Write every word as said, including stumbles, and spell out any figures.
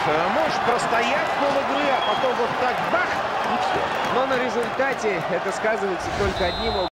Э, Можешь простоять пол-игры, а потом вот так бах, и все. Но на результате это сказывается только одним